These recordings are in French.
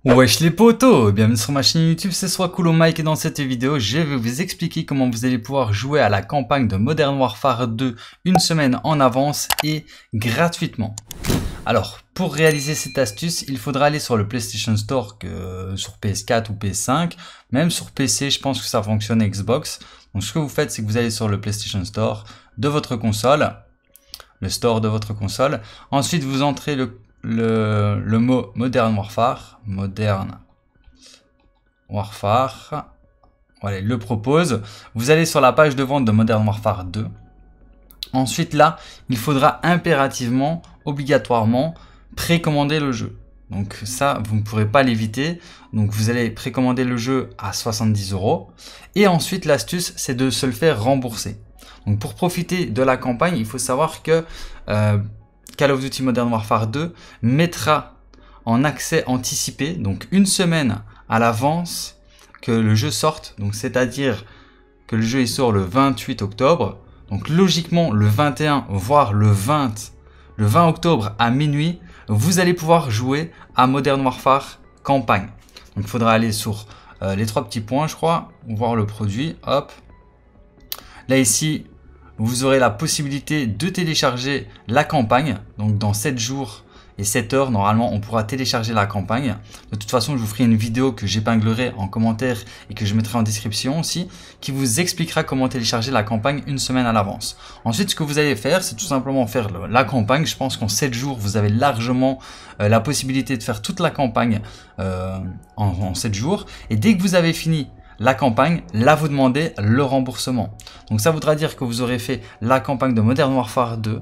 Wesh les potos, bienvenue sur ma chaîne YouTube, c'est Swakulo Mike et dans cette vidéo, je vais vous expliquer comment vous allez pouvoir jouer à la campagne de Modern Warfare 2 une semaine en avance et gratuitement. Alors, pour réaliser cette astuce, il faudra aller sur le PlayStation Store, sur PS4 ou PS5, même sur PC, je pense que ça fonctionne Xbox. Donc ce que vous faites, c'est que vous allez sur le PlayStation Store de votre console, le store de votre console. Ensuite, vous entrez le mot Modern Warfare, voilà, il le propose. Vous allez sur la page de vente de Modern Warfare 2. Ensuite là, il faudra impérativement, obligatoirement, précommander le jeu. Donc ça, vous ne pourrez pas l'éviter. Donc vous allez précommander le jeu à 70 €. Et ensuite, l'astuce, c'est de se le faire rembourser. Donc pour profiter de la campagne, il faut savoir que Call of Duty Modern Warfare 2 mettra en accès anticipé, donc une semaine à l'avance que le jeu sorte. Donc c'est-à-dire que le jeu il sort le 28 octobre. Donc logiquement le 21 voire le 20 octobre à minuit, vous allez pouvoir jouer à Modern Warfare campagne. Donc il faudra aller sur les trois petits points, je crois, voir le produit. Hop. Là ici, vous aurez la possibilité de télécharger la campagne. Donc dans 7 jours et 7 heures, normalement, on pourra télécharger la campagne. De toute façon, je vous ferai une vidéo que j'épinglerai en commentaire et que je mettrai en description aussi, qui vous expliquera comment télécharger la campagne une semaine à l'avance. Ensuite, ce que vous allez faire, c'est tout simplement faire la campagne. Je pense qu'en 7 jours, vous avez largement la possibilité de faire toute la campagne en 7 jours. Et dès que vous avez fini la campagne, là vous demandez le remboursement. Donc ça voudra dire que vous aurez fait la campagne de Modern Warfare 2,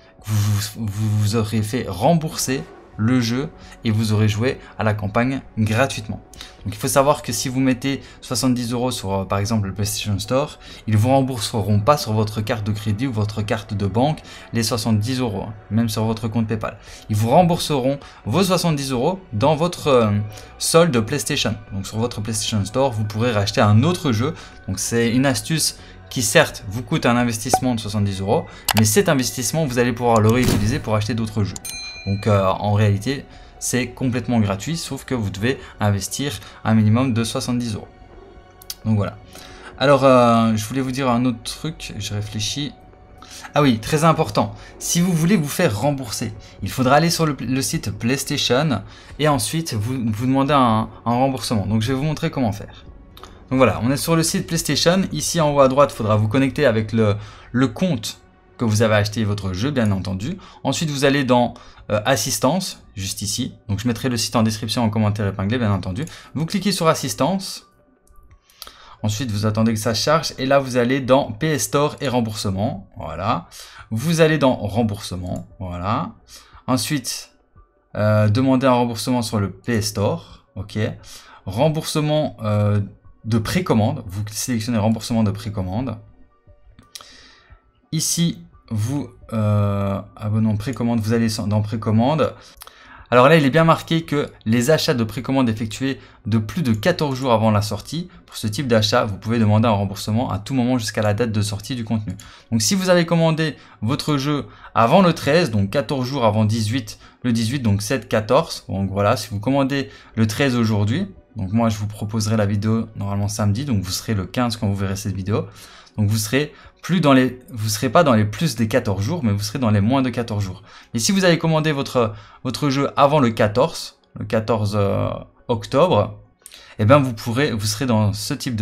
vous aurez fait rembourser le jeu et vous aurez joué à la campagne gratuitement. Donc il faut savoir que si vous mettez 70 € sur par exemple le PlayStation Store, ils vous rembourseront pas sur votre carte de crédit ou votre carte de banque les 70 €, même sur votre compte PayPal. Ils vous rembourseront vos 70 € dans votre solde PlayStation. Donc sur votre PlayStation Store, vous pourrez racheter un autre jeu. Donc c'est une astuce qui certes vous coûte un investissement de 70 €, mais cet investissement vous allez pouvoir le réutiliser pour acheter d'autres jeux. Donc en réalité, c'est complètement gratuit, sauf que vous devez investir un minimum de 70 €. Donc voilà. Alors, je voulais vous dire un autre truc, je réfléchis. Ah oui, très important, si vous voulez vous faire rembourser, il faudra aller sur le site PlayStation et ensuite vous demander un remboursement. Donc je vais vous montrer comment faire. Donc voilà, on est sur le site PlayStation. Ici en haut à droite, il faudra vous connecter avec le compte que vous avez acheté votre jeu, bien entendu. Ensuite, vous allez dans Assistance, juste ici. Donc, je mettrai le site en description, en commentaire épinglé, bien entendu. Vous cliquez sur Assistance. Ensuite, vous attendez que ça charge. Et là, vous allez dans PS Store et remboursement. Voilà. Vous allez dans Remboursement. Voilà. Ensuite, demandez un remboursement sur le PS Store. OK. Remboursement de précommande. Vous sélectionnez remboursement de précommande. Ici, vous abonnement précommande, vous allez dans précommande. Alors là, il est bien marqué que les achats de précommande effectués de plus de 14 jours avant la sortie, pour ce type d'achat, vous pouvez demander un remboursement à tout moment jusqu'à la date de sortie du contenu. Donc si vous avez commandé votre jeu avant le 13, donc 14 jours avant le 18, donc 7, 14, donc voilà, si vous commandez le 13 aujourd'hui, donc moi je vous proposerai la vidéo normalement samedi, donc vous serez le 15 quand vous verrez cette vidéo. Donc vous serez pas dans les plus des 14 jours, mais vous serez dans les moins de 14 jours. Et si vous avez commandé votre jeu avant le 14 octobre, eh bien vous serez dans ce type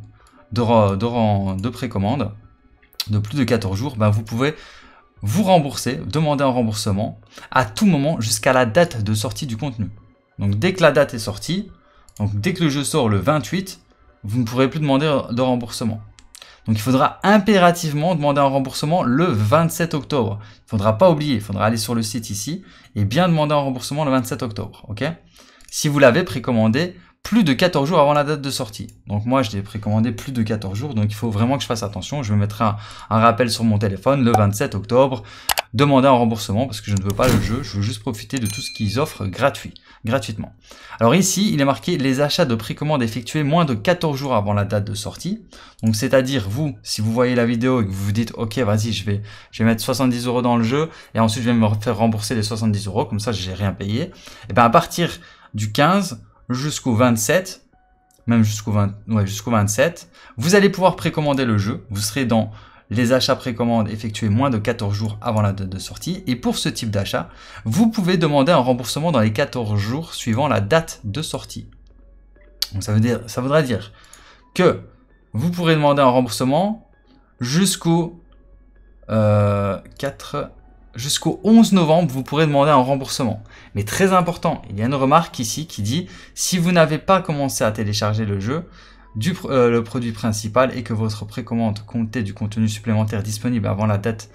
de précommande de plus de 14 jours, ben vous pouvez vous rembourser, demander un remboursement à tout moment jusqu'à la date de sortie du contenu. Donc dès que la date est sortie, donc dès que le jeu sort le 28, vous ne pourrez plus demander de remboursement. Donc il faudra impérativement demander un remboursement le 27 octobre. Il ne faudra pas oublier, il faudra aller sur le site ici et bien demander un remboursement le 27 octobre. Ok ? Si vous l'avez précommandé plus de 14 jours avant la date de sortie. Donc moi je l'ai précommandé plus de 14 jours, donc il faut vraiment que je fasse attention. Je vais mettre un rappel sur mon téléphone le 27 octobre. Demander un remboursement parce que je ne veux pas le jeu, je veux juste profiter de tout ce qu'ils offrent gratuitement. Alors ici, il est marqué les achats de précommande effectués moins de 14 jours avant la date de sortie. Donc c'est-à-dire vous, si vous voyez la vidéo et que vous vous dites ok vas-y je vais mettre 70 € dans le jeu et ensuite je vais me faire rembourser les 70 €, comme ça j'ai rien payé. Et bien à partir du 15, jusqu'au 27, même jusqu'au 27, vous allez pouvoir précommander le jeu. Vous serez dans les achats précommandes effectués moins de 14 jours avant la date de sortie. Et pour ce type d'achat, vous pouvez demander un remboursement dans les 14 jours suivant la date de sortie. Donc ça voudra dire que vous pourrez demander un remboursement jusqu'au 11 novembre, vous pourrez demander un remboursement. Mais très important, il y a une remarque ici qui dit si vous n'avez pas commencé à télécharger le jeu, le produit principal et que votre précommande comptait du contenu supplémentaire disponible avant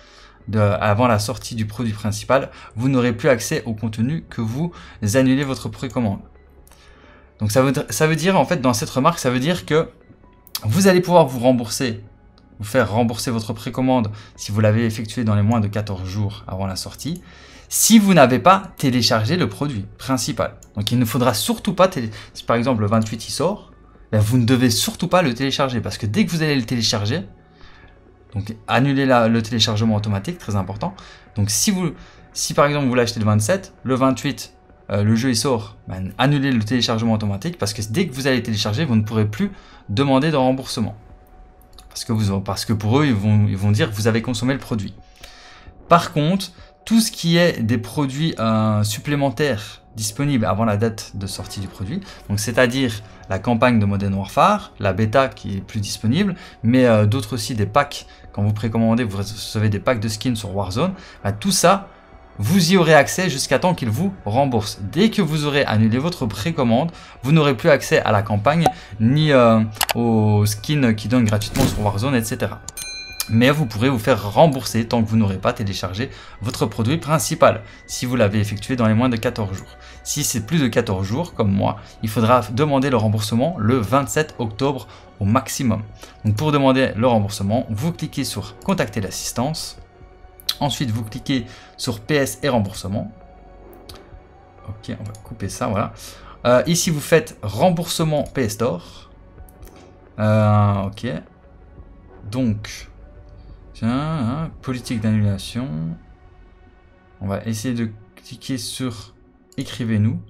la sortie du produit principal, vous n'aurez plus accès au contenu que vous annulez votre précommande. Donc ça veut dire en fait dans cette remarque, ça veut dire que vous allez pouvoir vous faire rembourser votre précommande si vous l'avez effectué dans les moins de 14 jours avant la sortie, si vous n'avez pas téléchargé le produit principal. Donc il ne faudra surtout pas, si par exemple le 28 il sort, ben vous ne devez surtout pas le télécharger, parce que dès que vous allez le télécharger, donc annulez le téléchargement automatique, très important. Donc si par exemple vous l'achetez le 27, le 28, le jeu il sort, ben, annulez le téléchargement automatique, parce que dès que vous allez télécharger, vous ne pourrez plus demander de remboursement. Parce que pour eux, ils vont dire que vous avez consommé le produit. Par contre, tout ce qui est des produits supplémentaires disponibles avant la date de sortie du produit, donc c'est-à-dire la campagne de Modern Warfare, la bêta qui est plus disponible, mais d'autres aussi, des packs, quand vous précommandez, vous recevez des packs de skins sur Warzone, ben, tout ça, vous y aurez accès jusqu'à temps qu'il vous rembourse. Dès que vous aurez annulé votre précommande, vous n'aurez plus accès à la campagne, ni aux skins qui donnent gratuitement sur Warzone, etc. Mais vous pourrez vous faire rembourser tant que vous n'aurez pas téléchargé votre produit principal, si vous l'avez effectué dans les moins de 14 jours. Si c'est plus de 14 jours, comme moi, il faudra demander le remboursement le 27 octobre au maximum. Donc pour demander le remboursement, vous cliquez sur « Contacter l'assistance ». Ensuite, vous cliquez sur PS et remboursement. Ok, on va couper ça, voilà. Ici, vous faites remboursement PS Store. Ok. Donc, tiens, politique d'annulation. On va essayer de cliquer sur écrivez-nous.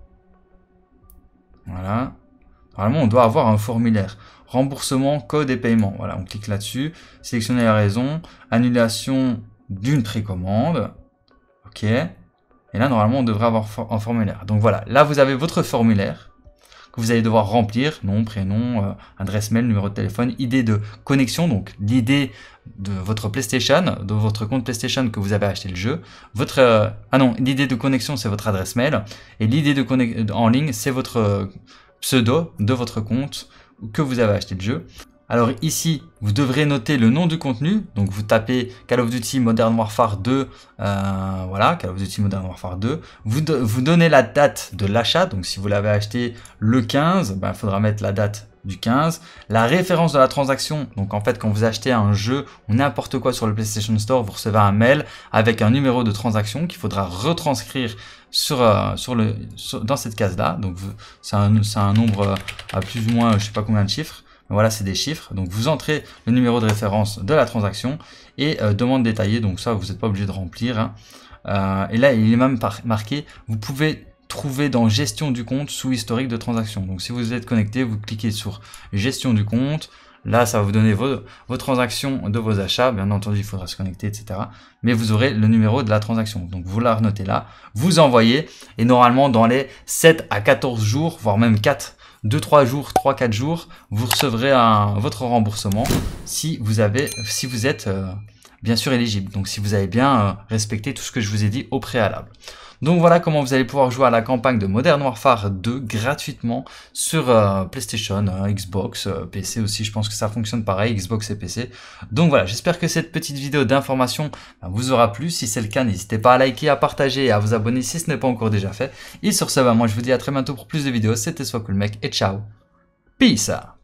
Voilà. Normalement, on doit avoir un formulaire. Remboursement, code et paiement. Voilà, on clique là-dessus. Sélectionnez la raison. Annulation d'une précommande. Ok. Et là, normalement, on devrait avoir un formulaire. Donc voilà, là, vous avez votre formulaire que vous allez devoir remplir. Nom, prénom, adresse mail, numéro de téléphone, ID de connexion. Donc l'ID de votre PlayStation, de votre compte PlayStation que vous avez acheté le jeu. L'ID de connexion, c'est votre adresse mail. Et l'ID de en ligne, c'est votre pseudo de votre compte que vous avez acheté le jeu. Alors ici, vous devrez noter le nom du contenu. Donc vous tapez Call of Duty Modern Warfare 2. Voilà, Call of Duty Modern Warfare 2. Vous donnez la date de l'achat. Donc si vous l'avez acheté le 15, ben, il faudra mettre la date du 15. La référence de la transaction. Donc en fait, quand vous achetez un jeu ou n'importe quoi sur le PlayStation Store, vous recevez un mail avec un numéro de transaction qu'il faudra retranscrire dans cette case-là. Donc c'est un nombre à plus ou moins, je sais pas combien de chiffres. Voilà, c'est des chiffres. Donc, vous entrez le numéro de référence de la transaction et demande détaillée. Donc, ça, vous n'êtes pas obligé de remplir. Hein. Et là, il est même marqué, vous pouvez trouver dans gestion du compte sous historique de transaction. Donc, si vous êtes connecté, vous cliquez sur gestion du compte. Là, ça va vous donner vos transactions de vos achats. Bien entendu, il faudra se connecter, etc. Mais vous aurez le numéro de la transaction. Donc, vous la renotez là, vous envoyez. Et normalement, dans les 7 à 14 jours, voire même 2-3 jours, 3-4 jours, vous recevrez votre remboursement si vous êtes bien sûr éligible. Donc si vous avez bien respecté tout ce que je vous ai dit au préalable. Donc voilà comment vous allez pouvoir jouer à la campagne de Modern Warfare 2 gratuitement sur PlayStation, Xbox, PC aussi, je pense que ça fonctionne pareil, Xbox et PC. Donc voilà, j'espère que cette petite vidéo d'information vous aura plu. Si c'est le cas, n'hésitez pas à liker, à partager et à vous abonner si ce n'est pas encore déjà fait. Et sur ce, moi je vous dis à très bientôt pour plus de vidéos. C'était SoisCoolMec et ciao. Peace!